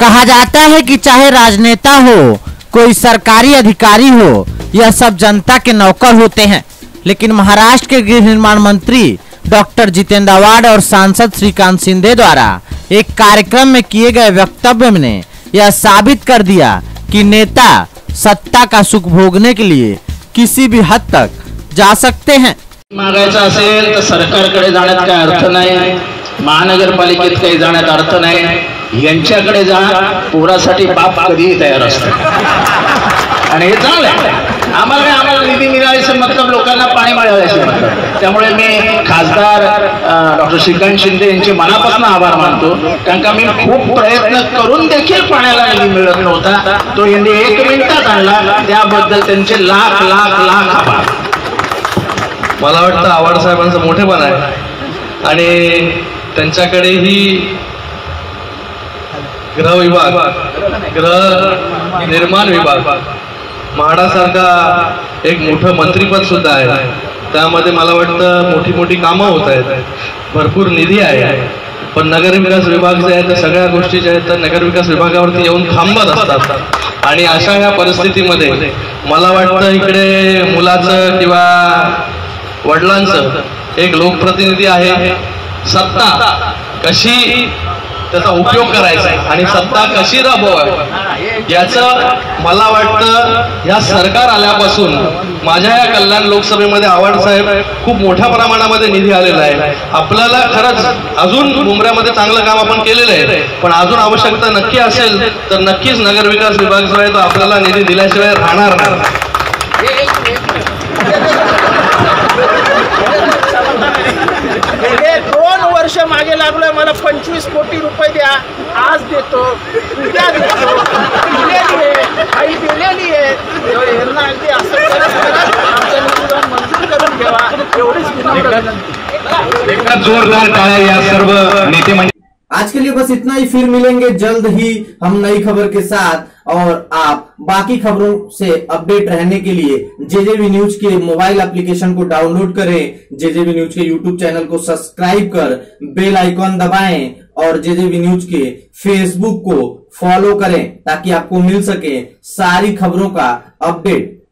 कहा जाता है कि चाहे राजनेता हो, कोई सरकारी अधिकारी हो, यह सब जनता के नौकर होते हैं। लेकिन महाराष्ट्र के गृह निर्माण मंत्री डॉक्टर जितेंद्र आव्हाड और सांसद श्रीकांत शिंदे द्वारा एक कार्यक्रम में किए गए वक्तव्य ने यह साबित कर दिया कि नेता सत्ता का सुख भोगने के लिए किसी भी हद तक जा सकते हैं। मागायचं असेल तर सरकारकडे जाण्यात काय अर्थ नाही, महानगरपालिकेत काही जाण्यात अर्थ नाही, यांच्याकडे जा, पोरासाठी बाप कधीही तयार असतो आणि हे चांगलं आहे। आम्हाला निधी मिळाल्याचे मतलब लोकांना पाणी मिळाल्याचे मतलब। त्यामुळे मी खासदार डॉक्टर श्रीकांत शिंदे यांचे मनापासून आभार मानतो, कारण का मी खूप प्रयत्न करून देखील पाण्याला निधी मिळत नव्हता, तो यांनी 1 मिनिटात आणला, त्याबद्दल त्यांचे लाख लाख लाख आभार। मला वाटतं आव्हाड साहेबांचं मोठेपण आहे आणि त्यांच्याकडेही गृह विभाग, गृह निर्माण विभाग, म्हाडासारखा एक मोठं मंत्रीपद सुद्धा आहे। त्यामध्ये मला वाटतं मोठी मोठी कामं होत आहेत, भरपूर निधी आहे, पण नगर विकास विभाग जे आहे तर सगळ्या गोष्टी ज्या आहेत तर नगर विकास विभागावरती येऊन थांबत असतात। आणि अशा ह्या परिस्थितीमध्ये मला वाटतं इकडे मुलाचं किंवा वडिलांचं एक लोकप्रतिनिधी आहे, सत्ता कशी त्याचा उपयोग करायचा आणि सत्ता कशी राबवावी याचं मला वाटतं या सरकार आल्यापासून माझ्या या कल्याण लोकसभेमध्ये आव्हाड साहेब खूप मोठ्या प्रमाणामध्ये निधी आलेला आहे। आपल्याला खरंच अजून मुंबऱ्यामध्ये चांगलं काम आपण केलेलं आहे, पण अजून आवश्यकता नक्की असेल तर नक्कीच नगर विकास विभाग जो आहे तो आपल्याला निधी दिल्याशिवाय राहणार नाही। 2 वर्ष मागे लागलोय, मला 25 कोटी रुपये द्या, आज देतो, उद्या देतो, आई दिलेली आहे, यांना अगदी असं आमचं निवेदन मंजूर करून घ्यावा, एवढीच विनंती। जोरदार टाळ्या या सर्व नेते। आज के लिए बस इतना ही, फिर मिलेंगे जल्द ही हम नई खबर के साथ। और आप बाकी खबरों से अपडेट रहने के लिए जेजेबी न्यूज के मोबाइल एप्लीकेशन को डाउनलोड करें, जेजेबी न्यूज के यूट्यूब चैनल को सब्सक्राइब कर बेल आइकॉन दबाएं और जेजेबी न्यूज के फेसबुक को फॉलो करें ताकि आपको मिल सके सारी खबरों का अपडेट।